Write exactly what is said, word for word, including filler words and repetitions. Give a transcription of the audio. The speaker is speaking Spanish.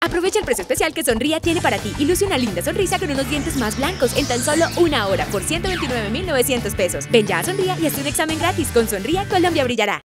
Aprovecha el precio especial que Sonría tiene para ti y luce una linda sonrisa con unos dientes más blancos en tan solo una hora por ciento veintinueve mil novecientos pesos. Ven ya a Sonría y hazte un examen gratis. Con Sonría, Colombia brillará.